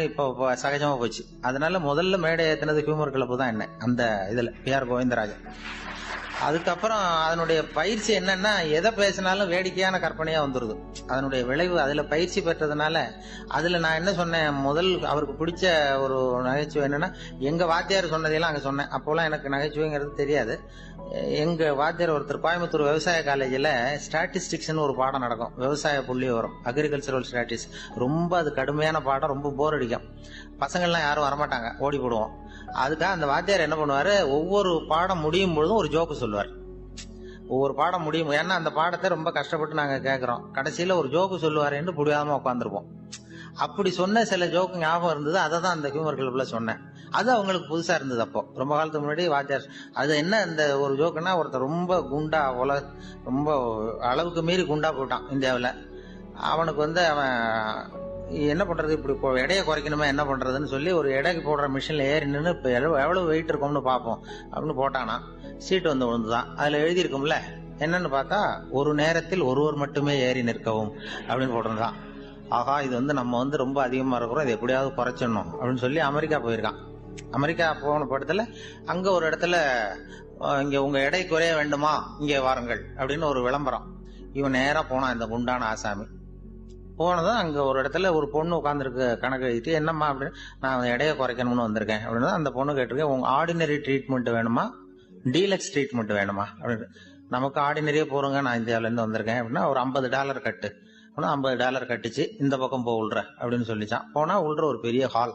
மாதிரி இப்போ சகஜமா போச்சு. அதனால முதல்ல மேடை ஏத்தினது ஹியூமர் கிளப் தான் என்ன அந்த இதுல பி.ஆர். கோவிந்தராஜன். அதுக்கப்புறம் அதனுடைய பயிற்சி என்னன்னா, எதை பேசினாலும் வேடிக்கையான கற்பனையா வந்துருது. அதனுடைய விளைவு அதுல பயிற்சி பெற்றதுனால, அதுல நான் என்ன சொன்னேன், முதல் அவருக்கு பிடிச்ச ஒரு நகைச்சுவை என்னன்னா, எங்க வாத்தியார் சொன்னதையெல்லாம் அங்க சொன்னேன். அப்போலாம் எனக்கு நகைச்சுவைங்கிறது தெரியாது. எங்க வாத்தியார் ஒருத்தர் கோயம்புத்தூர் விவசாய காலேஜில் ஸ்டாட்டிஸ்டிக்ஸ்னு ஒரு பாடம் நடக்கும். விவசாய புள்ளி வரும், அக்ரிகல்ச்சரல் ஸ்டாட்டிஸ்டிக்ஸ். ரொம்ப அது கடுமையான பாடம், ரொம்ப போர் அடிக்கும். பசங்கள்லாம் யாரும் வரமாட்டாங்க, ஓடி போடுவோம். அதுக்காக அந்த வாத்தியார் என்ன பண்ணுவாரு, ஒவ்வொரு பாடம் முடியும் பொழுதும் ஒரு ஜோக்கு சொல்லுவார். ஒவ்வொரு பாடம் முடியும், ஏன்னா அந்த பாடத்தை ரொம்ப கஷ்டப்பட்டு நாங்க கேட்கறோம். கடைசியில ஒரு ஜோக்கு சொல்லுவாருன்னு புரியாம உட்காந்துருப்போம். அப்படி சொன்ன சில ஜோக்கு ஞாபகம் இருந்தது. அதை தான் அந்த ஹியூமர் கிளப்ல சொன்னேன். அது அவங்களுக்கு புதுசா இருந்தது. அப்போ ரொம்ப காலத்துக்கு முன்னாடி வாத்தியார் அது என்ன அந்த ஒரு ஜோக்குன்னா, ஒருத்தர் ரொம்ப குண்டா ரொம்ப அளவுக்கு மீறி குண்டா போயிட்டான் இந்தியாவில். அவனுக்கு அவன் என்ன பண்றது, இப்படி எடையை குறைக்கணுமா என்ன பண்றதுன்னு சொல்லி ஒரு எடைக்கு போடுற மிஷின்ல ஏறி நின்று இப்ப எவ்வளவு வெயிட் இருக்கும்னு பார்ப்போம் அப்படின்னு போட்டானா. சீட்டு விழுந்துதான். அதுல எழுதி இருக்கும்ல, என்னன்னு பார்த்தா, ஒரு நேரத்தில் ஒருவர் மட்டுமே ஏறி நிற்கவும் அப்படின்னு போட்டிருந்தான். ஆகா, இது நம்ம ரொம்ப அதிகமா இருக்கிறோம், இது எப்படியாவது குறைச்சிடணும் அப்படின்னு சொல்லி அமெரிக்கா போயிருக்கான். அமெரிக்கா போன படத்துல அங்க ஒரு இடத்துல, இங்க உங்க எடை குறைய வேண்டுமா, இங்கே வாருங்கள் அப்படின்னு ஒரு விளம்பரம். இவன் நேரா போனான், இந்த குண்டான ஆசாமி. போனதும் அங்க ஒரு இடத்துல ஒரு பொண்ணு உட்காந்துருக்கு, கணக்கு எழுதிட்டு, என்னம்மா அப்படின்னு, நான் எடையை குறைக்கணும்னு வந்திருக்கேன் அப்படின்னு. அந்த பொண்ணு கேட்டிருக்கேன், உங்க ஆர்டினரி ட்ரீட்மெண்ட் வேணுமா, டீலக்ஸ் ட்ரீட்மெண்ட் வேணுமா அப்படின்னு. நமக்கு ஆர்டினரியே போறோங்க, நான் இந்தியாவில இருந்து வந்திருக்கேன் அப்படின்னா, ஒரு $50 கட்டு. $50 கட்டிச்சு, இந்த பக்கம் உள்ற அப்படின்னு சொல்லிச்சான். போனா உள்ற ஒரு பெரிய ஹால்,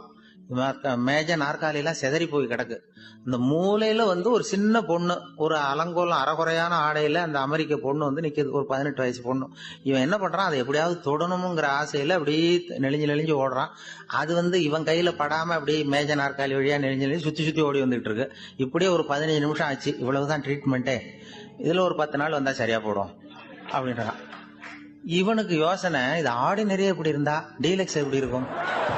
மேஜ நாற்காலி எல்லாம் செதறி போய் கிடக்கு. இந்த மூலையில ஒரு சின்ன பொண்ணு, ஒரு அலங்கோலம் அறகுறையான ஆடையில அந்த அமெரிக்க பொண்ணு நிக்குது, ஒரு 18 வயசு பொண்ணு. இவன் என்ன பண்றான், அதை எப்படியாவது தொடணுங்கிற ஆசையில அப்படி நெளிஞ்சு ஓடுறான். அது இவன் கையில படாம அப்படி மேஜ நாற்காலி வழியா நெளிஞ்சு சுத்தி ஓடி வந்துட்டு இருக்கு. இப்படியே ஒரு 15 நிமிஷம் ஆச்சு. இவ்வளவுதான் ட்ரீட்மெண்ட்டே, இதுல ஒரு 10 நாள் வந்தா சரியா போடும் அப்படின்றான். இவனுக்கு யோசனை, இது ஆர்டினரியே எப்படி இருந்தா டீலக்ஸ் எப்படி இருக்கும்,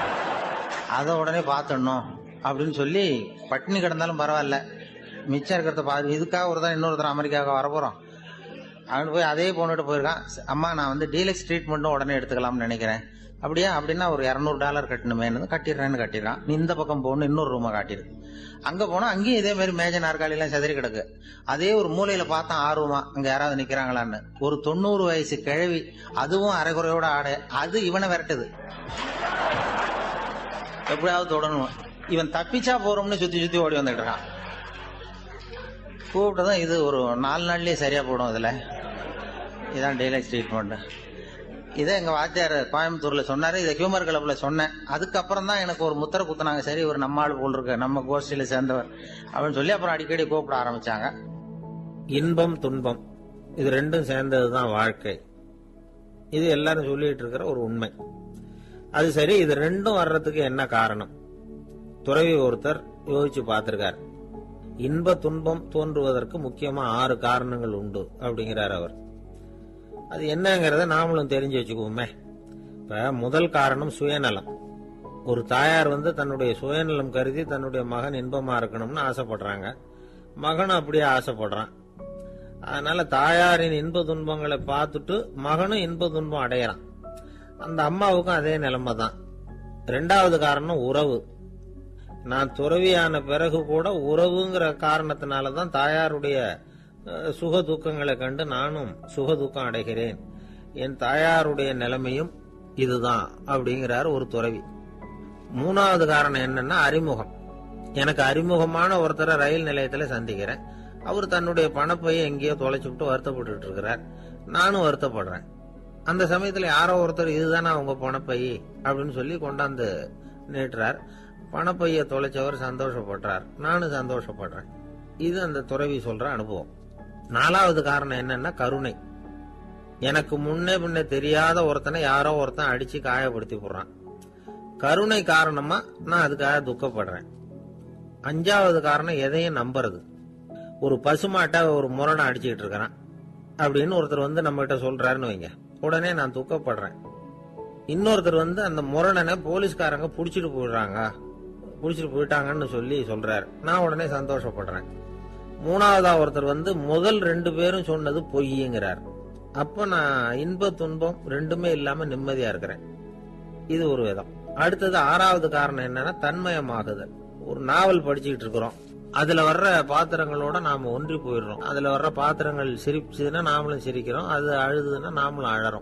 அதை உடனே பார்த்துடணும் அப்படின்னு சொல்லி, பட்டினி கிடந்தாலும் பரவாயில்ல, மிச்சம் இருக்கிறத பாரு, இதுக்காக ஒருத்தர் இன்னொருத்தர் அமெரிக்காவுக்கு வரப்போறோம் அப்படின்னு போய் அதே பொண்ணுட்டு போயிருக்கான். அம்மா, நான் டீலக்ஸ் ட்ரீட்மெண்ட்டும் உடனே எடுத்துக்கலாம்னு நினைக்கிறேன். அப்படியா, அப்படின்னா ஒரு $200 கட்டணுமேனு. கட்டிடுறான். நீ இந்த பக்கம் போகணும், இன்னொரு ரூமை காட்டிருக்கு. அங்க போனா அங்கேயும் இதே மாதிரி மேஜ நாற்காலி எல்லாம் செதறி கிடக்கு. அதே ஒரு மூலையில பார்த்தான் ஆர்வமா, அங்க யாராவது நிக்கிறாங்களான்னு. ஒரு 90 வயசு கிழவி, அதுவும் அரைகுறையோட ஆடை. அது இவனை விரட்டுது, எப்படியாவது தொடணும். இவன் தப்பிச்சா போறோம்னு சுத்தி ஓடி வந்துட்டு இருக்கான். கூப்பிட்டதும், இது ஒரு 4 நாள்லயே சரியா போடும், இதுல இதான் டீலக்ஸ் ட்ரீட்மெண்ட். இதை எங்க வாத்தியார் கோயம்புத்தூர்ல சொன்னாரு, இதை ஹியூமர் கிளப்ல சொன்னேன். அதுக்கப்புறம் தான் எனக்கு ஒரு முத்திர குத்துனாங்க, சரி ஒரு நம்ம ஆள் போல் இருக்கு, நம்ம கோஷ்டியில சேர்ந்தவர் அப்படின்னு சொல்லி அப்புறம் அடிக்கடி கூப்பிட ஆரம்பிச்சாங்க. இன்பம் துன்பம் இது ரெண்டும் சேர்ந்ததுதான் வாழ்க்கை. இது எல்லாரும் சொல்லிட்டு இருக்கிற ஒரு உண்மை. அது சரி, இது ரெண்டும் வர்றதுக்கு என்ன காரணம்? துறவி ஒருத்தர் யோசிச்சு பார்த்திருக்கார். இன்ப துன்பம் தோன்றுவதற்கு முக்கியமா 6 காரணங்கள் உண்டு அப்படிங்கிறார் அவர். அது என்னங்கிறத நாமளும் தெரிஞ்சு வச்சுக்குவோமே. இப்ப முதல் காரணம் சுயநலம். ஒரு தாயார் தன்னுடைய சுயநலம் கருதி தன்னுடைய மகன் இன்பமா இருக்கணும்னு ஆசைப்படுறாங்க. மகனும் அப்படியே ஆசைப்படுறான். அதனால தாயாரின் இன்ப துன்பங்களை பார்த்துட்டு மகனும் இன்ப துன்பம் அடையறான். அந்த அம்மாவுக்கும் அதே நிலைமை தான். 2வது காரணம் உறவு. நான் துறவியான பிறகு கூட உறவுங்கிற காரணத்தினாலதான் தாயாருடைய சுக துக்கங்களை கண்டு நானும் சுக துக்கம் அடைகிறேன். என் தாயாருடைய நிலைமையும் இதுதான் அப்படிங்கிறார் ஒரு துறவி. 3வது காரணம் என்னன்னா அறிமுகம். எனக்கு அறிமுகமான ஒருத்தரை ரயில் நிலையத்துல சந்திக்கிறேன். அவர் தன்னுடைய பணப்பையை எங்கேயோ தொலைச்சுட்டு வருத்தப்பட்டு இருக்கிறார். நானும் வருத்தப்படுறேன். அந்த சமயத்துல யாரோ ஒருத்தர், இதுதானே அவங்க பணப்பை அப்படின்னு சொல்லி கொண்டாந்து நீட்டுறார். பணப்பைய தொலைச்சவர் சந்தோஷப்படுறார், நானும் சந்தோஷப்படுறேன். இது அந்த துறவி சொல்ற அனுபவம். 4வது காரணம் என்னன்னா கருணை. எனக்கு முன்னே பின்ன தெரியாத ஒருத்தனை யாரோ ஒருத்தன் அடிச்சு காயப்படுத்தி போடுறான். கருணை காரணமா நான் அதுக்காக துக்கப்படுறேன். 5வது காரணம் எதையும் நம்புறது. ஒரு பசுமாட்டை ஒரு முரணை அடிச்சுக்கிட்டு இருக்கிறான் அப்படின்னு ஒருத்தர் நம்ம கிட்ட சொல்றாருன்னு வைங்க, உடனே நான் துக்கப்படுறேன். இன்னொருத்தர் அந்த முரணனை போலீஸ்காரங்க புடிச்சிட்டு போயிட்டாங்கன்னு சொல்லி சொல்றாரு, நான் உடனே சந்தோஷப்படுறேன். 3வதா ஒருத்தர் முதல் 2 பேரும் சொன்னது பொய்யுங்கிறார். அப்ப நான் இன்ப துன்பம் ரெண்டுமே இல்லாம நிம்மதியா இருக்கிறேன். இது ஒரு விதம். அடுத்தது 6வது காரணம் என்னன்னா தன்மயமாகுதல். ஒரு நாவல் படிச்சுக்கிட்டு இருக்கிறோம், அதுல வர்ற பாத்திரங்களோட நாம ஒன்றி போயிடுறோம். அதுல வர்ற பாத்திரங்கள் சிரிச்சுதுன்னா நாமளும் சிரிக்கிறோம், அது அழுதுன்னா நாமளும் அழறோம்.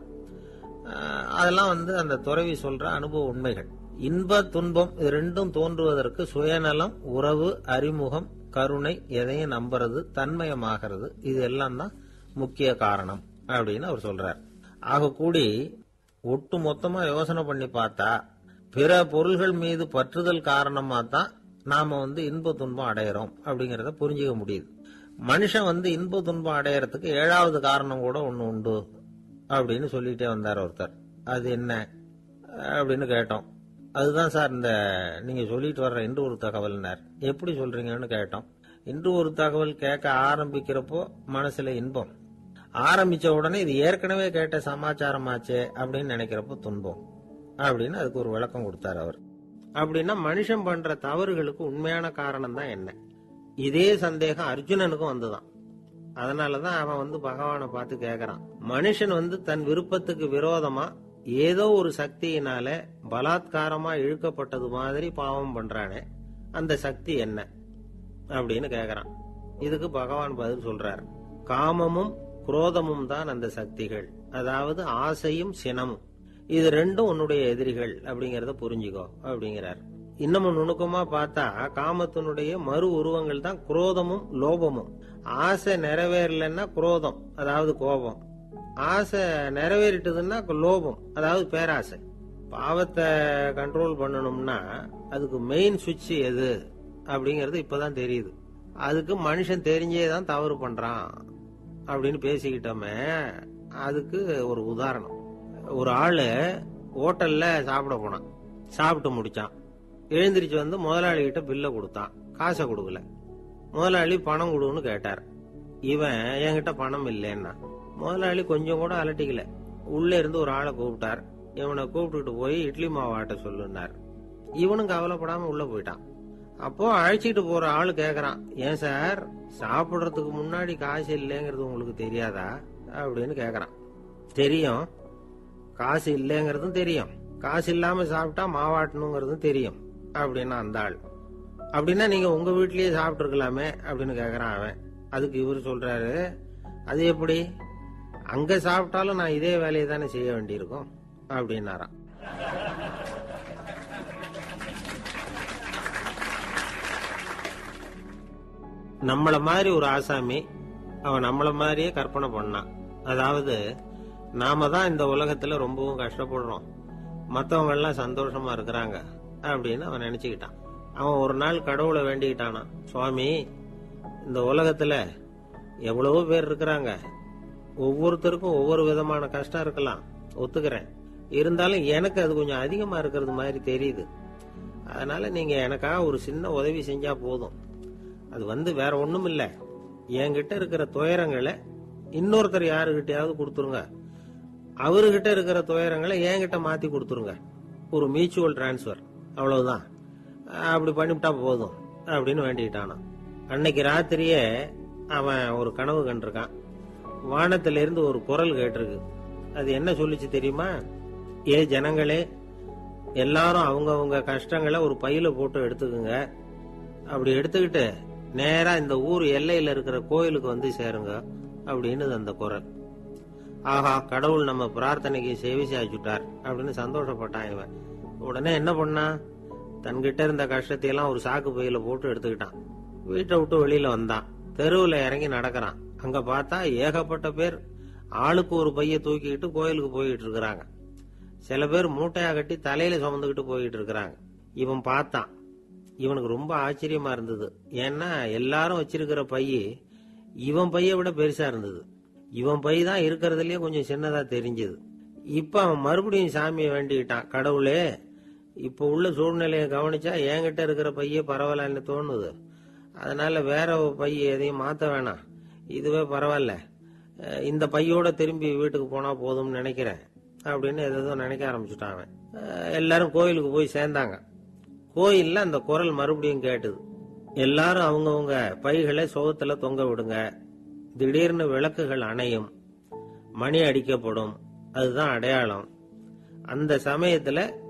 அதெல்லாம் அந்த துறவி சொல்ற அனுபவ உண்மைகள். இன்ப துன்பம் இது ரெண்டும் தோன்றுவதற்கு சுயநலம், உறவு, அறிமுகம், கருணை, எதையும் நம்புறது, தன்மயமாகிறது, இது எல்லாம் தான் முக்கிய காரணம் அப்படின்னு அவர் சொல்றார். ஆக கூடி ஒட்டு மொத்தமா யோசனை பண்ணி பார்த்தா பிற பொருள்கள் மீது பற்றுதல் காரணமா தான் நாம இன்ப துன்பம் அடையிறோம் அப்படிங்கறத புரிஞ்சுக்க முடியுது. மனுஷன் இன்ப துன்பம் அடையறதுக்கு 7வது காரணம் கூட ஒண்ணு உண்டு அப்படின்னு சொல்லிட்டே வந்தார் ஒருத்தர். அது என்ன அப்படின்னு கேட்டோம். அதுதான் சார் இந்த நீங்க சொல்லிட்டு வர்ற இன்று ஒரு தகவல்னார். எப்படி சொல்றீங்கன்னு கேட்டோம். இன்று ஒரு தகவல் கேட்க ஆரம்பிக்கிறப்போ மனசுல இன்பம், ஆரம்பிச்ச உடனே இது ஏற்கனவே கேட்ட சமாச்சாரமாச்சே அப்படின்னு நினைக்கிறப்போ துன்பம் அப்படின்னு அதுக்கு ஒரு விளக்கம் கொடுத்தார் அவர். அப்படின்னா மனுஷன் பண்ற தவறுகளுக்கு உண்மையான காரணம் தான் என்ன? இதே சந்தேகம் அர்ஜுனனுக்கும் வந்துதான். அதனாலதான் அவன் பகவானை பார்த்து கேக்குறான். மனுஷன் தன் விருப்பத்துக்கு விரோதமா ஏதோ ஒரு சக்தியினால பலாத்காரமா இழுக்கப்பட்டது மாதிரி பாவம் பண்றானே, அந்த சக்தி என்ன அப்படின்னு கேக்குறான். இதுக்கு பகவான் பதில் சொல்றார். காமமும் குரோதமும் தான் அந்த சக்திகள், அதாவது ஆசையும் சினமும். இது ரெண்டும் உன்னுடைய எதிரிகள் அப்படிங்கறத புரிஞ்சுக்கோ அப்படிங்கிறார். இன்னமும் நுணுக்கமா பார்த்தா காமத்தினுடைய மறு உருவங்கள் தான் குரோதமும் லோபமும். ஆசை நிறைவேறலன்னா குரோதம், அதாவது கோபம். ஆசை நிறைவேறிட்டதுன்னா லோபம், அதாவது பேராசை. பாவத்தை கண்ட்ரோல் பண்ணணும்னா அதுக்கு மெயின் சுவிட்ச் எது அப்படிங்கறது இப்பதான் தெரியுது. அதுக்கு மனுஷன் தெரிஞ்சேதான் தவறு பண்றான் அப்படின்னு பேசிக்கிட்டோமே. அதுக்கு ஒரு உதாரணம். ஒரு ஆளு ஹோட்டல்ல சாப்பிட போனான், சாப்பிட்டு முடிச்சான், எழுந்திரிச்சு முதலாளி கிட்ட பில்ல கொடுத்தான், காசை கொடுக்கல. முதலாளி பணம் கொடுன்னு கேட்டார். இவன் என்கிட்ட பணம் இல்லைன்னா. முதலாளி கொஞ்சம் கூட அலட்டிக்கல, உள்ள இருந்து ஒரு ஆளை கூப்பிட்டார். இவனை கூப்பிட்டுட்டு போய் இட்லி மாவு ஆட்ட சொல்லுனார். இவனும் கவலைப்படாம உள்ள போயிட்டான். அப்போ அழைச்சிட்டு போற ஆளு கேக்குறான், ஏன் சார் சாப்பிடுறதுக்கு முன்னாடி காசு இல்லைங்கிறது உங்களுக்கு தெரியாதா அப்படின்னு கேக்குறான். தெரியும், காசு இல்லைங்கிறதும் தெரியும், காசு இல்லாம சாப்பிட்டா மாவாட்டணுங்கிறதும் தெரியும் அப்படின்னா அந்த ஆள். அப்படின்னா நீங்க உங்க வீட்லயே சாப்பிட்டு இருக்கலாமே அப்படின்னு கேக்குறான் அவன். அதுக்கு இவரு சொல்றாரு, அது எப்படி, அங்க சாப்பிட்டாலும் நான் இதே வேலையை தானே செய்ய வேண்டியிருக்கும் அப்படின்னாராம். நம்மள மாதிரி ஒரு ஆசாமி அவன் நம்மள மாதிரியே கற்பனை பண்ணான். அதாவது நாம தான் இந்த உலகத்துல ரொம்பவும் கஷ்டப்படுறோம், மத்தவங்க எல்லாம் சந்தோஷமா இருக்கிறாங்க அப்படின்னு அவன் நினைச்சுக்கிட்டான். அவன் ஒரு நாள் கடவுளை வேண்டிக்கிட்டானா, சுவாமி இந்த உலகத்துல எவ்வளவோ பேர் இருக்கிறாங்க, ஒவ்வொருத்தருக்கும் ஒவ்வொரு விதமான கஷ்டம் இருக்கலாம், ஒத்துக்கிறேன். இருந்தாலும் எனக்கு அது கொஞ்சம் அதிகமா இருக்கிறது மாதிரி தெரியுது. அதனால நீங்க எனக்காக ஒரு சின்ன உதவி செஞ்சா போதும். அது வேற ஒண்ணும் இல்ல, என்கிட்ட இருக்கிற துயரங்களை இன்னொருத்தர் யாருகிட்டயாவது கொடுத்துருங்க, அவர்கிட்ட இருக்கிற துயரங்களை என்கிட்ட மாத்தி கொடுத்துருங்க. ஒரு மியூச்சுவல் டிரான்ஸ்பர், அவ்வளவுதான். அப்படி பண்ணிவிட்டா போதும் அப்படின்னு வேண்டிக்கிட்டானா. அன்னைக்கு ராத்திரியே அவன் ஒரு கனவு கண்டிருக்கான். வானத்தில இருந்து ஒரு குரல் கேட்டிருக்கு. அது என்ன சொல்லிச்சு தெரியுமா? ஏ ஜனங்களே, எல்லாரும் அவங்க கஷ்டங்களை ஒரு பையில போட்டு எடுத்துக்குங்க. அப்படி எடுத்துக்கிட்டு நேரா இந்த ஊர் எல்லையில இருக்கிற கோயிலுக்கு சேருங்க அப்படின்னு அந்த குரல். ஆஹா, கடவுள் நம்ம பிரார்த்தனைக்கு செவி சாய்ச்சுட்டார் அப்படின்னு சந்தோஷப்பட்டான் இவன். உடனே என்ன பண்ணா, தன்கிட்ட இருந்த கஷ்டத்தை எல்லாம் ஒரு சாக்கு பையில போட்டு எடுத்துக்கிட்டான். வீட்டை விட்டு வெளியில வந்தான். தெருவுல இறங்கி நடக்கிறான். அங்க பார்த்தா ஏகப்பட்ட பேர் ஆளுக்கு ஒரு பைய தூக்கிக்கிட்டு கோயிலுக்கு போயிட்டு இருக்கிறாங்க. சில பேர் மூட்டையா கட்டி தலையில சுமந்துக்கிட்டு போயிட்டு இருக்கிறாங்க. இவன் பார்த்தான். இவனுக்கு ரொம்ப ஆச்சரியமா இருந்தது. ஏன்னா எல்லாரும் வச்சிருக்கிற பைய இவன் பைய விட பெருசா இருந்தது. இவன் பை தான் இருக்கிறதுலயே கொஞ்சம் சின்னதா தெரிஞ்சது. இப்ப அவன் மறுபடியும் சாமியை வேண்டிக்கிட்டான், கடவுளே இப்ப உள்ள சூழ்நிலையை கவனிச்சா என்கிட்ட இருக்கிற பைய பரவாயில்லன்னு தோணுது. அதனால வேற பைய எதையும் மாத்த வேணாம், இதுவே பரவாயில்ல, இந்த பையோட திரும்பி வீட்டுக்கு போனா போதும்னு நினைக்கிறேன் அப்படின்னு ஏதோ நினைக்க ஆரம்பிச்சுட்டான் அவன். எல்லாரும் கோயிலுக்கு போய் சேர்ந்தாங்க. கோயில்ல அந்த குரல் மறுபடியும் கேட்டுது. எல்லாரும் அவங்கவுங்க பைகளை சோகத்துல தொங்க விடுங்க, திடீர்னு விளக்குகள் அணையும், மணி அடிக்கப்படும், அதுதான் அடையாளம். அந்த சமயத்துல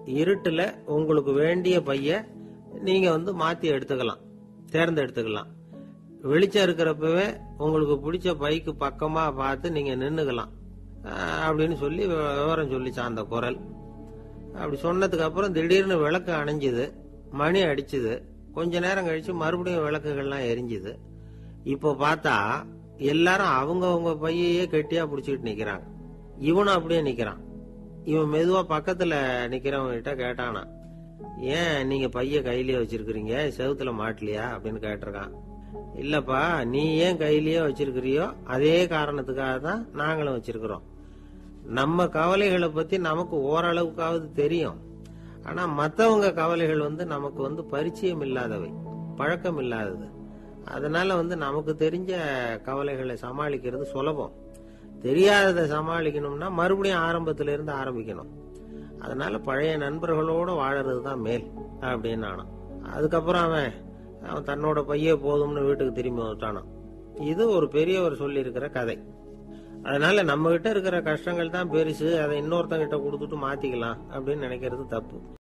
இருட்டுல உங்களுக்கு வேண்டிய பைய நீங்க மாத்தி எடுத்துக்கலாம், தேர்ந்தெடுத்துக்கலாம். வெளிச்சம் இருக்கிறப்பவே உங்களுக்கு பிடிச்ச பைக்கு பக்கமா பார்த்து நீங்க நின்னுக்கலாம் அப்படின்னு சொல்லி விவரம் சொல்லிச்சான் அந்த குரல். அப்படி சொன்னதுக்கு அப்புறம் திடீர்னு விளக்கு அணைஞ்சுது, மணி அடிச்சுது. கொஞ்ச நேரம் கழிச்சு மறுபடியும் விளக்குகள்லாம் எரிஞ்சுது. இப்போ பார்த்தா எல்லாரும் அவங்க பையையே கெட்டியா பிடிச்சிட்டு நிக்கிறாங்க. இவனும் அப்படியே நிக்கிறான். இவன் மெதுவா பக்கத்துல நிக்கிறவங்க கிட்ட கேட்டானா, ஏன் நீங்க பைய கையிலேயே வச்சிருக்கிறீங்க, செவுத்துல மாட்டலையா அப்படின்னு கேட்டிருக்கான். இல்லப்பா, நீ ஏன் கையிலேயே வச்சிருக்கிறியோ அதே காரணத்துக்காக தான் நாங்களும் வச்சிருக்கிறோம். நம்ம கவலைகளை பத்தி நமக்கு ஓரளவுக்காவது தெரியும். ஆனா மத்தவங்க கவலைகள் நமக்கு பரிச்சயம் இல்லாதவை, பழக்கம் இல்லாதது. அதனால நமக்கு தெரிஞ்ச கவலைகளை சமாளிக்கிறது சுலபம். தெரியாததை சமாளிக்கணும்னா மறுபடியும் ஆரம்பத்தில இருந்து ஆரம்பிக்கணும். அதனால பழைய நண்பர்களோட வாழறது தான் மேல் அப்படின்னு ஆனான். அதுக்கப்புறம் அவன் தன்னோட பைய போதும்னு வீட்டுக்கு திரும்பி வந்துட்டானான். இது ஒரு பெரியவர் சொல்லி இருக்கிற கதை. அதனால நம்ம கிட்ட இருக்கிற கஷ்டங்கள் தான் பெருசு, அதை இன்னொருத்தங்கிட்ட கொடுத்துட்டு மாத்திக்கலாம் அப்படின்னு நினைக்கிறது தப்பு.